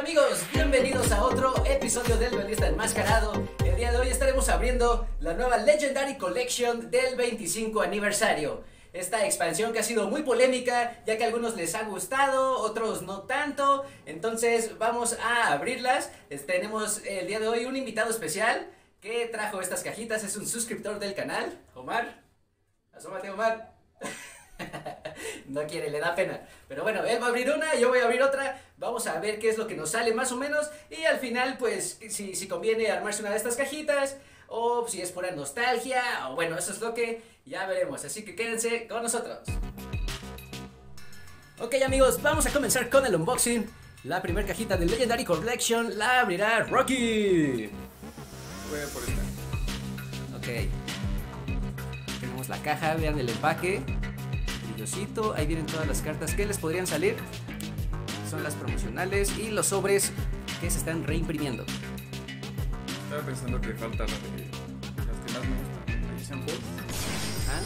Amigos, bienvenidos a otro episodio del Duelista Enmascarado. El día de hoy estaremos abriendo la nueva Legendary Collection del 25 aniversario. Esta expansión que ha sido muy polémica, ya que a algunos les ha gustado, otros no tanto. Entonces vamos a abrirlas. Tenemos el día de hoy un invitado especial que trajo estas cajitas. Es un suscriptor del canal, Omar. Asómate, Omar. No quiere, le da pena. Pero bueno, él va a abrir una, yo voy a abrir otra. Vamos a ver qué es lo que nos sale más o menos. Y al final, pues, si conviene armarse una de estas cajitas, o si es pura nostalgia, o bueno, eso es lo que ya veremos. Así que quédense con nosotros. Ok, amigos, vamos a comenzar con el unboxing. La primera cajita de Legendary Collection la abrirá Rocky. Voy a por esta. Ok. Tenemos la caja, vean el empaque. Brillosito, ahí vienen todas las cartas que les podrían salir. Son las promocionales y los sobres que se están reimprimiendo. Estaba pensando que falta la de las que más me gustan, la Magician Force, ¿Ah?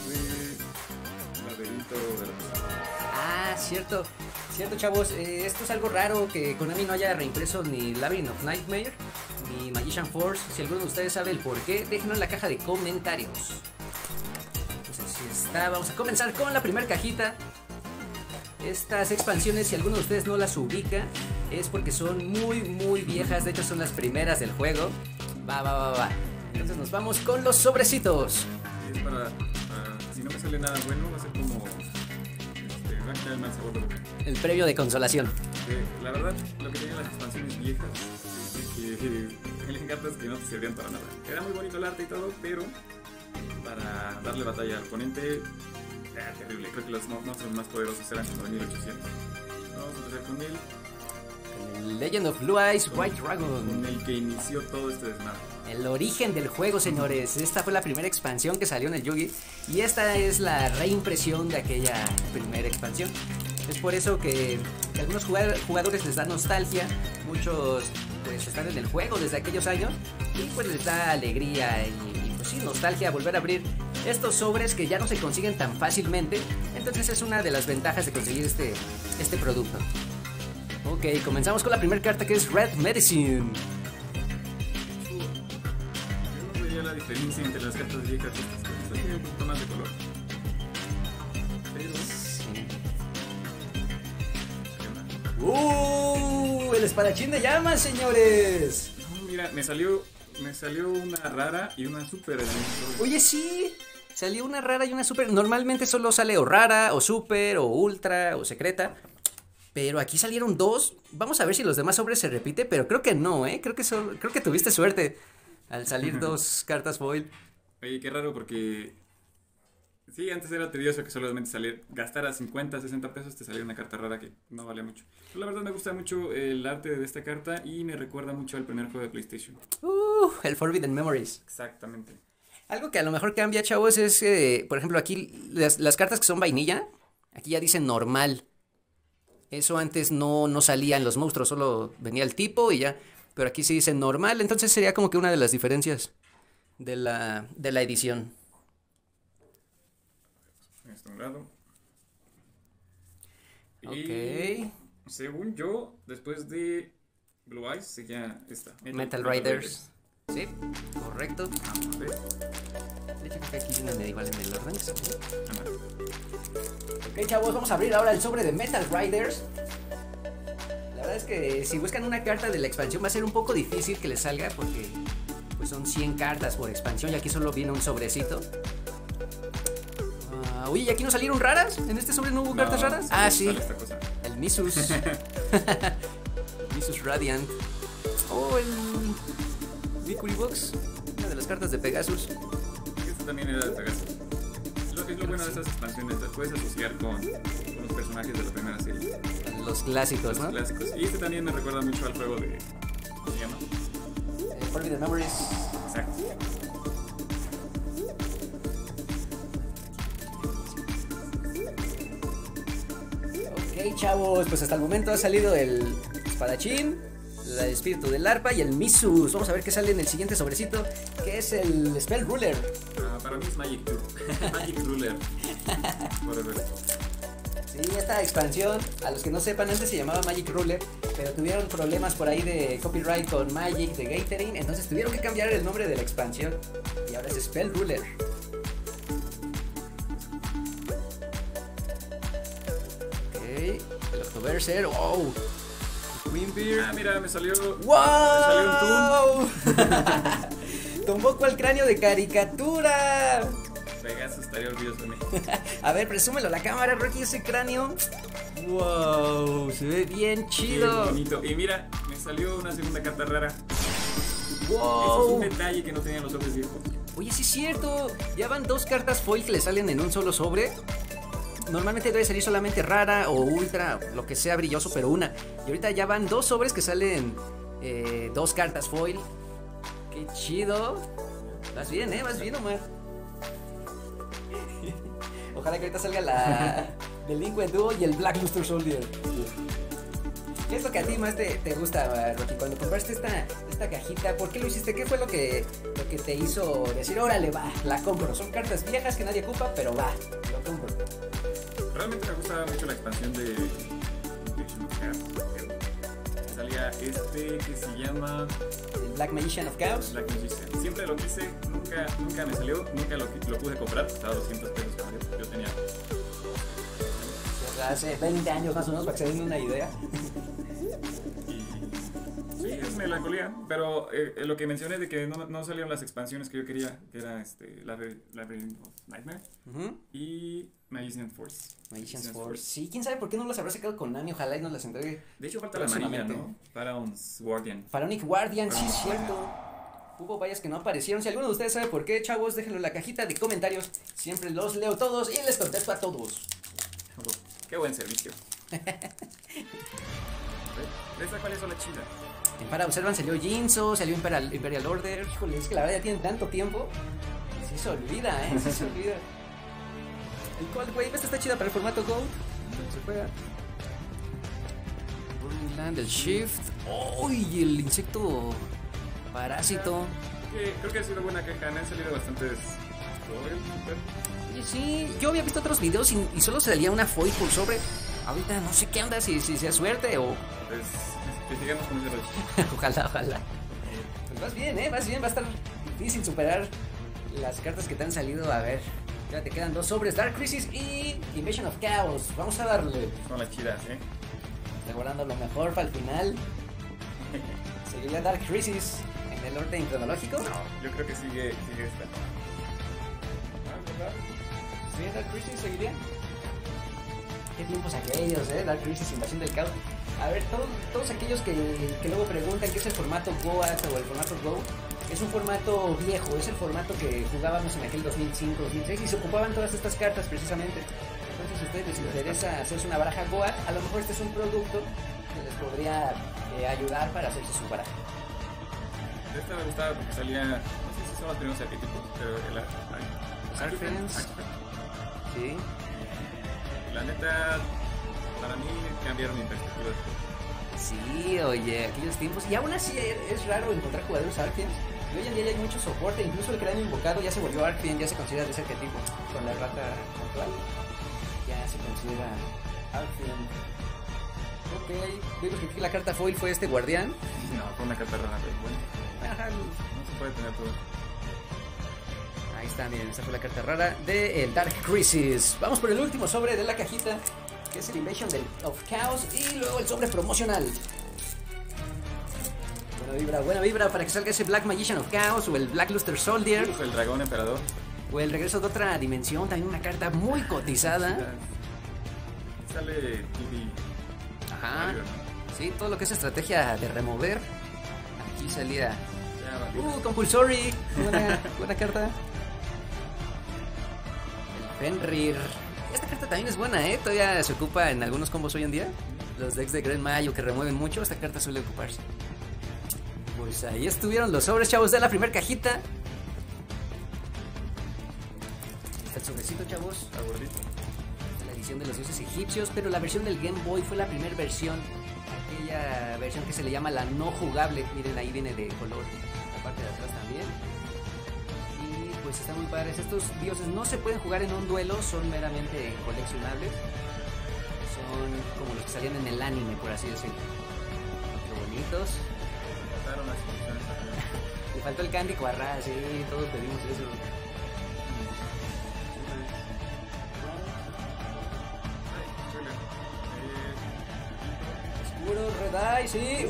la de Laberinto de la... Ah, cierto, chavos, esto es algo raro que Konami no haya reimpreso ni Labyrinth of Nightmare ni Magician Force. Si alguno de ustedes sabe el por qué, déjenlo en la caja de comentarios. Pues así está, vamos a comenzar con la primera cajita. Estas expansiones, si alguno de ustedes no las ubica, es porque son muy viejas. De hecho son las primeras del juego. Va. Entonces nos vamos con los sobrecitos. Y es para si no me sale nada bueno, va a ser como va a quitar el mal sabor de boca. El premio de consolación. La verdad, lo que tenían las expansiones viejas es que tienen cartas que no te servían para nada. Era muy bonito el arte y todo, pero para darle batalla al oponente era terrible. Creo que los monstruos más poderosos eran como de 1800. Vamos a empezar con El Legend of Blue Eyes White con Dragon. el que inició todo este desmadre. El origen del juego, señores. Esta fue la primera expansión que salió en el Yugi. Y esta es la reimpresión de aquella primera expansión. Es por eso que a algunos jugadores les da nostalgia. Muchos pues están en el juego desde aquellos años. Y pues les da alegría y pues sí, nostalgia volver a abrir estos sobres que ya no se consiguen tan fácilmente. Entonces es una de las ventajas de conseguir este producto. Ok, comenzamos con la primera carta, que es Red Medicine. Yo no vería la diferencia entre las cartas viejas y estas. Esta tiene un poquito más de color. Pero... El espadachín de llamas, señores. Mira, me salió una rara y una super. Oye, sí, salió una rara y una super. Normalmente solo sale o rara, o super, o ultra, o secreta. Pero aquí salieron dos. Vamos a ver si los demás sobres se repite, pero creo que no, ¿eh? Creo que tuviste suerte al salir dos cartas foil. Oye, qué raro porque... Sí, antes era tedioso que solamente gastara 50, 60 pesos, te saliera una carta rara que no vale mucho. Pero la verdad me gusta mucho el arte de esta carta y me recuerda mucho al primer juego de PlayStation. El Forbidden Memories. Exactamente. Algo que a lo mejor cambia, chavos, es que, por ejemplo, aquí las cartas que son vainilla, aquí ya dicen normal. Eso antes no salía en los monstruos, solo venía el tipo y ya. Pero aquí sí dice normal, entonces sería como que una de las diferencias de la edición. Este un lado. Ok. Y según yo, después de Blue Eyes seguía esta. Metal Riders. Sí, correcto. A ver. De hecho creo que aquí vienen igual en el orden. Ah, Ok, chavos, vamos a abrir ahora el sobre de Metal Riders. La verdad es que si buscan una carta de la expansión va a ser un poco difícil que les salga porque pues son 100 cartas por expansión y aquí solo viene un sobrecito. Oye, ¿y aquí no salieron raras? ¿En este sobre no hubo cartas raras? Sí, esta cosa. el Missus. Missus Radiant. El Victory Box, una de las cartas de Pegasus. Este también era de Pegasus. Es lo bueno de estas expansiones, las puedes asociar con los personajes de la primera serie. Los clásicos, ¿no? Los clásicos. Y este también me recuerda mucho al juego de... ¿Cómo se llama? Forbidden Memories. Exacto. Ok, chavos, pues hasta el momento ha salido el espadachín, el espíritu del arpa y el Missus. Vamos a ver qué sale en el siguiente sobrecito, que es el Spell Ruler. Para mí es Magic Ruler. Sí, esta expansión, a los que no sepan, antes se llamaba Magic Ruler, pero tuvieron problemas por ahí de copyright con Magic, de Gathering, entonces tuvieron que cambiar el nombre de la expansión y ahora es Spell Ruler. Ok, el Octoberser, wow. Queenbeard. Ah, mira, me salió. ¡Wow! Me salió un Toon. Tomó cual cráneo de caricatura. Pegasus estaría orgulloso de mí. A ver, presúmelo a la cámara, Rocky, ese cráneo. Wow, se ve bien chido. Qué bonito. Y mira, me salió una segunda carta rara. Wow. Ese es un detalle que no tenían los sobres viejos. Oye, sí es cierto. Ya van 2 cartas foil que le salen en un solo sobre. Normalmente debe salir solamente rara o ultra, lo que sea brilloso, pero una. Y ahorita ya van 2 sobres que salen 2 cartas foil. Qué chido. Vas bien, vas bien, Omar. Ojalá que ahorita salga la Delinquent Duo y el Black Luster Soldier. ¿Qué es lo que a ti más te gusta, Rocky? Cuando compraste esta cajita, ¿por qué lo hiciste? ¿Qué fue lo que te hizo decir, órale, va, la compro? Son cartas viejas que nadie ocupa, pero va, lo compro. Realmente me gusta mucho la expansión de Invasion of Chaos. Salía este que se llama El Black Magician of Chaos. Black Magician. Siempre lo quise, nunca me salió, nunca lo pude comprar. Estaba 200 pesos cuando yo tenía. Hace 20 años más o menos, para que se den una idea. Sí, es melancolía, pero lo que mencioné de que no salieron las expansiones que yo quería, que era Labyrinth of Nightmare y Magician's Force. Magician's Force. Sí, quién sabe por qué no las habrá sacado con Nami, ojalá y nos las entregue. De hecho falta la amarilla, ¿no? Pharaoh's Guardian. Pharaonic Guardian, sí es cierto. Hubo varias que no aparecieron. Si alguno de ustedes sabe por qué, chavos, déjenlo en la cajita de comentarios. Siempre los leo todos y les contesto a todos. Qué buen servicio. ¿Esta cuál es la chida? Para observan, salió Jinzo, salió Imperial Order. Híjole, es que la verdad ya tienen tanto tiempo. Sí se olvida, sí se olvida. El Cold Wave, esta está chida para el formato Go. Se juega. Burning Land, el Shift. ¡Uy! El insecto parásito. Creo que ha sido buena caja, me han salido bastantes. Oye, sí, yo había visto otros videos y solo salía una foil por sobre. Ahorita no sé qué onda, si sea suerte o. Pues que sigamos con ese rollo. Ojalá. Pues vas bien, vas bien, va a estar difícil superar las cartas que te han salido. A ver, ya te quedan 2 sobres, Dark Crisis y Invasion of Chaos. Vamos a darle. Son las chidas, Regulando lo mejor para el final. ¿Seguiría Dark Crisis en el orden cronológico? No, yo creo que sigue esta. ¿Verdad? ¿Sí, Dark Crisis seguiría? Qué tiempos aquellos, Dark Crisis, Invasión del Caos. A ver, todos aquellos que luego preguntan qué es el formato Goat o el formato Go, es un formato viejo, es el formato que jugábamos en aquel 2005, 2006 y se ocupaban todas estas cartas precisamente. Entonces, si a ustedes les interesa hacerse una baraja Goat, a lo mejor este es un producto que les podría ayudar para hacerse su baraja. Esta me gustaba porque salía, no sé si son los primeros arquetipos, pero el Archfence. Sí. La neta, para mí cambiaron mi perspectiva. Sí, oye, aquellos tiempos. Y aún así es raro encontrar jugadores Arcfiends. Y hoy en día ya hay mucho soporte. Incluso el cráneo invocado ya se volvió Arcfiend, ya se considera de ese arquetipo. Con la rata actual, ya se considera Arcfiend. Ok, vimos que aquí la carta foil fue este guardián. No, fue una carta rara, pero bueno. Ajá. No se puede tener todo. Ahí está, miren, esta fue la carta rara de el Dark Crisis. Vamos por el último sobre de la cajita, que es el Invasion of Chaos, y luego el sobre promocional. Buena vibra para que salga ese Black Magician of Chaos o el Black Luster Soldier. El dragón emperador. O el regreso de otra dimensión, también una carta muy cotizada. Sale TV. Ajá. Mario, ¿no? Sí, todo lo que es estrategia de remover. Aquí salía. Ya, Compulsory. Buena carta. El Fenrir. Esta carta también es buena, todavía se ocupa en algunos combos hoy en día. Los decks de Grand Mayo que remueven mucho, esta carta suele ocuparse. Pues ahí estuvieron los sobres, chavos, de la primera cajita. Está el sobrecito, chavos. Está gordito. La edición de los dioses egipcios, pero la versión del Game Boy fue la primera versión. Aquella versión que se le llama la no jugable. Miren, ahí viene de color la parte de atrás también. Y pues están muy padres. Estos dioses no se pueden jugar en un duelo, son meramente coleccionables. Son como los que salían en el anime, por así decirlo. Qué bonitos. Faltaron las instrucciones acá. Le faltó el Candy Cuarra, sí, todos pedimos eso. Oscuro, Red Eye, sí.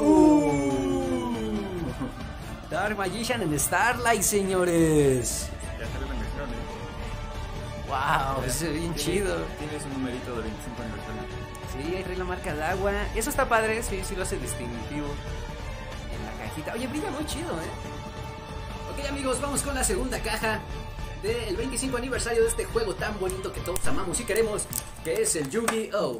Dark Magician en Starlight, señores. Ya salió la mención, Wow, ese es bien chido. Tienes un numerito de 25 aniversario. Sí, ahí trae la marca de agua. Eso está padre, sí, sí lo hace distintivo. En la cajita. Oye, brilla muy chido, Ok, amigos, vamos con la segunda caja del 25 aniversario de este juego tan bonito que todos amamos y queremos, que es el Yu-Gi-Oh!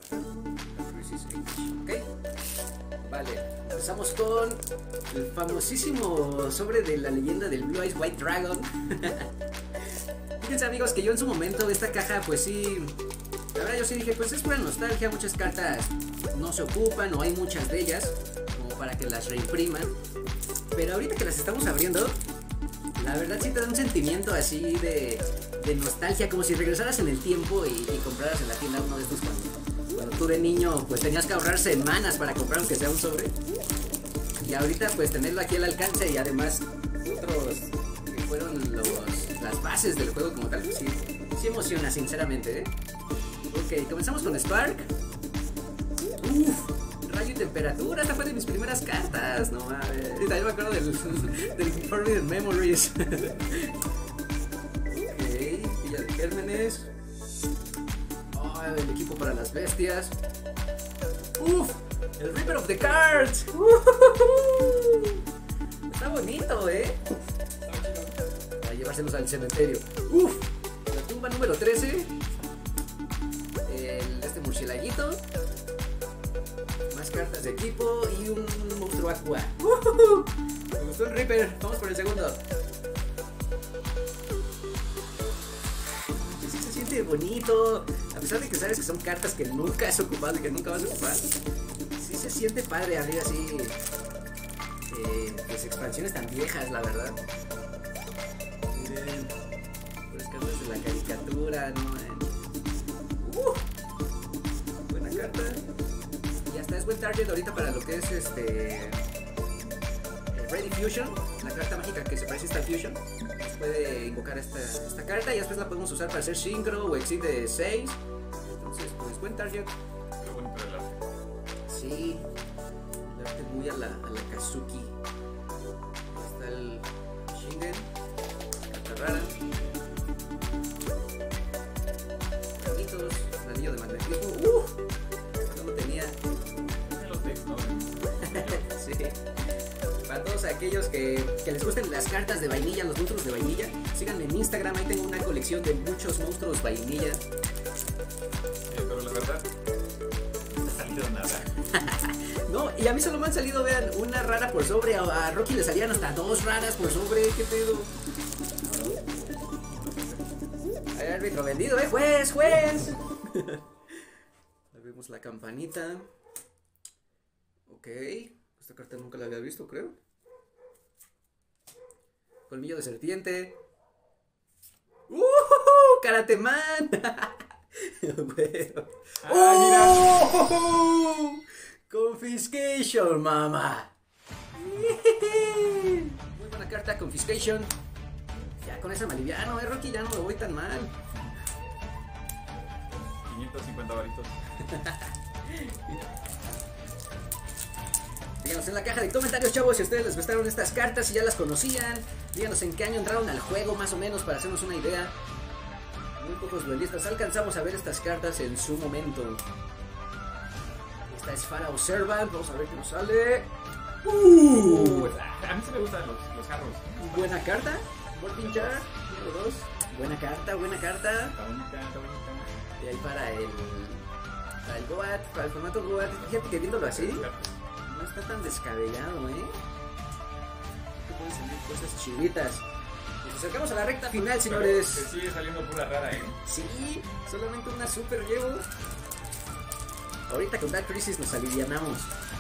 Ok, vale, empezamos con el famosísimo sobre de la leyenda del Blue Eyes White Dragon. Fíjense, amigos, que yo en su momento esta caja, pues sí, la verdad yo sí dije, pues es pura nostalgia, muchas cartas no se ocupan o hay muchas de ellas como para que las reimpriman. Pero ahorita que las estamos abriendo, la verdad sí te da un sentimiento así de nostalgia, como si regresaras en el tiempo y compraras en la tienda uno de estos cuando tú de niño pues tenías que ahorrar semanas para comprar aunque sea un sobre. Y ahorita pues tenerlo aquí al alcance y además otros que fueron las bases del juego como tal, pues sí emociona sinceramente, Ok, comenzamos con Spark. Rayo y temperatura, esta fue de mis primeras cartas, no mames. Y también me acuerdo del Forbidden Memories. Ok, Villa de Gérmenes. El equipo para las bestias. El Reaper of the Cards. Está bonito, Para llevárselos al cementerio. La tumba número 13. Este murcielaguito. Más cartas de equipo y un monstruo aqua. Me gustó el Reaper. Vamos por el segundo. Sí se siente bonito. A pesar de que sabes que son cartas que nunca has ocupado y que nunca vas a ocupar, sí se siente padre abrir así pues expansiones tan viejas, la verdad. Miren, pues cartas de la caricatura, ¿no? Buena carta. Y hasta es buen target ahorita para lo que es Ready Fusion, la carta mágica que se parece a esta Fusion. Nos puede invocar esta carta y después la podemos usar para hacer Synchro o Exit de 6. Entonces, pues buen target. Qué bonito el arte. Sí, el arte muy a la Kazuki. Está el Shingen, carta rara. Bonitos, el anillo de magnetismo. No lo tenía. Los decks, ¿no? Sí. Para todos aquellos que les gusten las cartas de vainilla, los monstruos de vainilla, síganme en Instagram, ahí tengo una colección de muchos monstruos vainilla. Pero la verdad, no te ha salido nada. No, y a mí solo me han salido, vean, una rara por sobre, a Rocky le salían hasta 2 raras por sobre, ¿qué pedo? Hay árbitro vendido, juez. Ahí vemos la campanita. Ok, esta carta nunca la había visto, creo. Colmillo de serpiente. ¡Karate Man! Bueno. ¡Oh! Confiscation, mamá. Muy buena carta, Confiscation. Ya con esa me aliviano, Rocky, ya no me voy tan mal. 550 varitos. Díganos en la caja de comentarios, chavos, si a ustedes les gustaron estas cartas, si ya las conocían. Díganos en qué año entraron al juego, más o menos, para hacernos una idea. Muy pocos duelistas alcanzamos a ver estas cartas en su momento. Esta es Pharaoh Servant, vamos a ver qué nos sale. A mí sí me gustan los jarros. Buena carta, Morphin Jar, número 2. Buena carta. Está bonita. Y ahí para el Goat, para el formato Goat, fíjate que viéndolo así, no está tan descabellado, Que pueden salir cosas chivitas. Nos acercamos a la recta final, señores. Se sigue saliendo pura rara, Sí, solamente una super llevo. Ahorita con Dark Crisis nos alivianamos.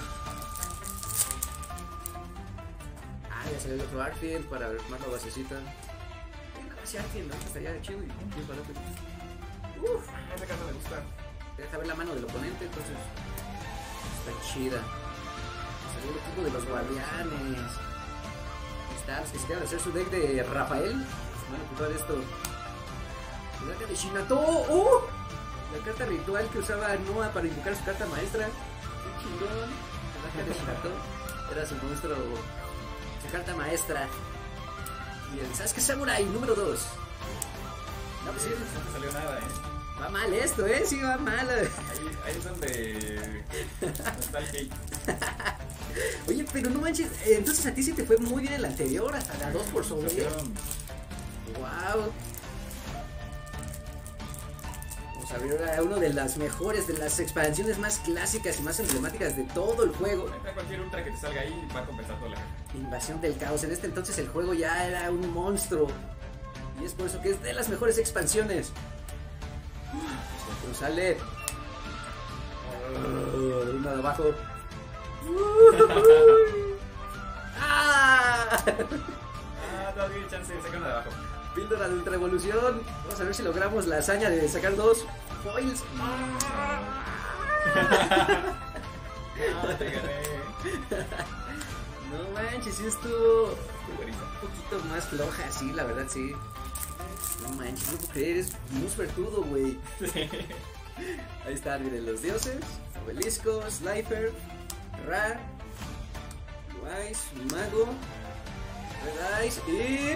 Ya salió el otro Arfield para armar la basecita. Una base Arfield, ¿no? Estaría chido y bien barato. Esa carta me gusta. te deja ver la mano del oponente, entonces está chida. Salió el equipo de los guardianes. Ahí está, los que se quedan a hacer su deck de Rafael. Van a ocupar esto. La carta de Shinato. La carta ritual que usaba Noah para invocar su carta maestra. Qué chingón. La carta de Shinato era su monstruo, su carta maestra. Y el Sasuke Samurai número 2. No, pues sí, No te salió nada, va mal esto, sí va mal. Ahí es donde está el hate. Oye, pero no manches, entonces a ti sí te fue muy bien el anterior, hasta la 2 por sobre. Wow. Vamos a abrir ahora uno de las mejores, de las expansiones más clásicas y más emblemáticas de todo el juego. Cualquier ultra que te salga ahí va a compensar toda la gente. Invasión del caos. En este entonces el juego ya era un monstruo. Y es por eso que es de las mejores expansiones. Pero sale. Una de abajo. Todavía hay chance de sacar una de abajo. Píldora de ultra evolución. Vamos a ver si logramos la hazaña de sacar 2 foils. Te gané. No manches, sí estuvo un poquito más floja, sí, la verdad, sí. No manches, no puedo creer, eres muy suertudo, güey. Ahí están, miren, los dioses, Obelisco, Slifer, Ra, Wise, Mago, Red Eyes y...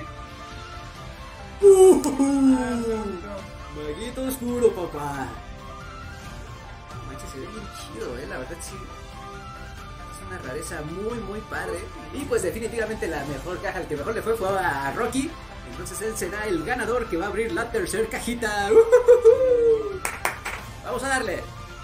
Maguito oscuro, papá. No manches, se ve bien chido, la verdad, sí. Una rareza muy muy padre. Y pues definitivamente la mejor caja, el que mejor le fue a Rocky. Entonces él será el ganador que va a abrir la tercera cajita. Vamos a darle.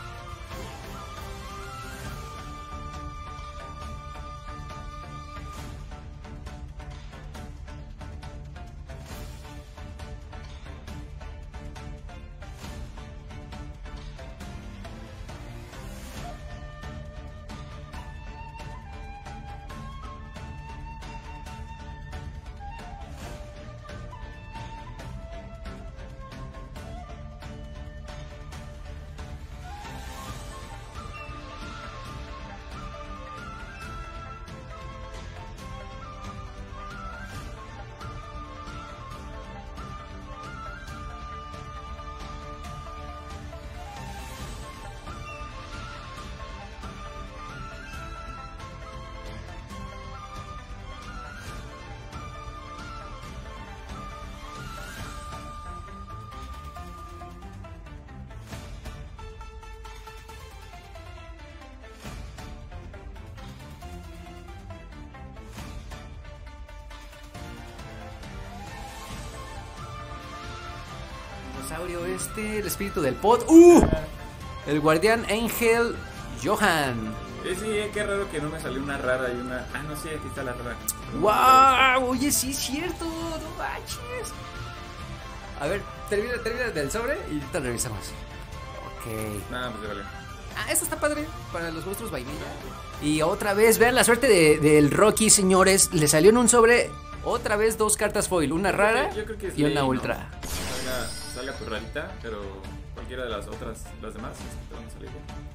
El espíritu del pod. El guardián Angel Johan. Sí, qué raro que no me salió una rara y una... no sé, aquí está la rara. ¡Wow! Oye, sí es cierto, no manches. A ver, termina del sobre y ahorita revisamos. Ok. Nada, pues vale. Esto está padre para los monstruos vainilla. Y otra vez, vean la suerte del Rocky, señores. Le salió en un sobre otra vez 2 cartas foil, una rara yo creo que y una ¿no? ultra. Salga tu rarita, pero cualquiera de las otras, las demás, te van a salir.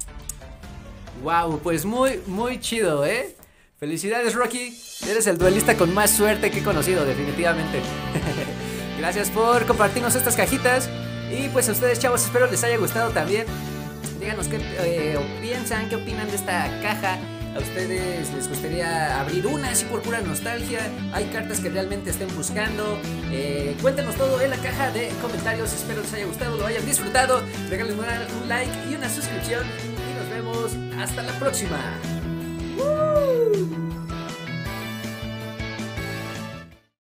Wow, pues muy, muy chido, Felicidades, Rocky. Eres el duelista con más suerte que he conocido, definitivamente. Gracias por compartirnos estas cajitas. Y pues a ustedes, chavos, espero les haya gustado también. Díganos qué piensan, qué opinan de esta caja. ¿A ustedes les gustaría abrir una así por pura nostalgia? ¿Hay cartas que realmente estén buscando? Cuéntanos todo en la caja de comentarios. Espero les haya gustado, lo hayan disfrutado. Regálenme un like y una suscripción. Y nos vemos hasta la próxima. ¡Woo!